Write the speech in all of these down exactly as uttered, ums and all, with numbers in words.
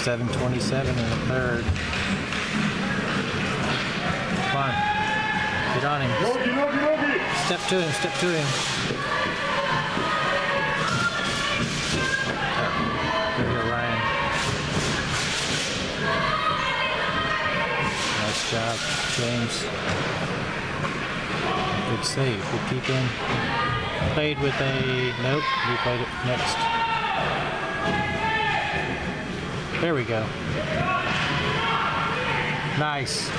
seven twenty-seven in the third. Come on. Get on him. Step to him, step to him. There you go, Ryan. Nice job, James. Good save, good keep in. Played with a, nope, we played it next. There we go. Nice.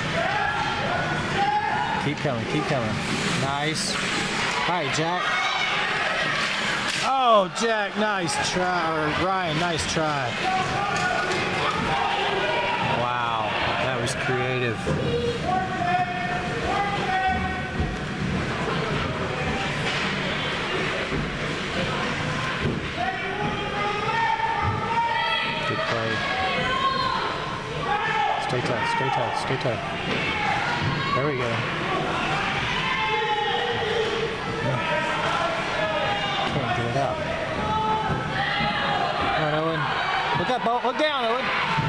Keep coming, keep coming. Nice. All right, Jack. Oh, Jack, nice try. Or Ryan, nice try. Wow, that was creative. Good play. Stay tight, stay tight, stay tight. There we go. Can't get it out. Come on, Owen. Look up, look down, Owen.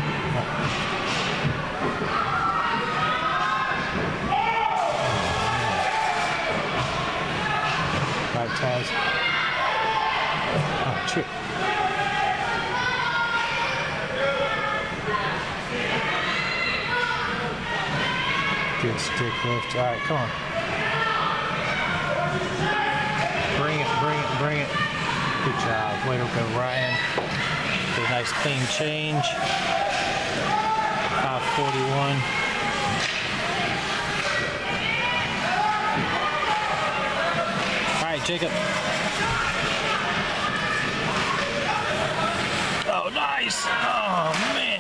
All right, Taz. Oh, trip. Good stick lift. All right, come on. Bring it, bring it, bring it. Good job. Way to go, Ryan. A nice clean change. five forty-one. All right, Jacob. Oh, nice. Oh, man.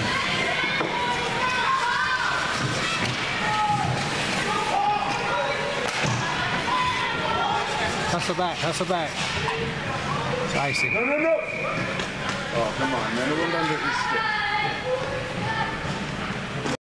Hustle back, hustle back. It's icy. No, no, no. Oh, come on, man. It went under his stick.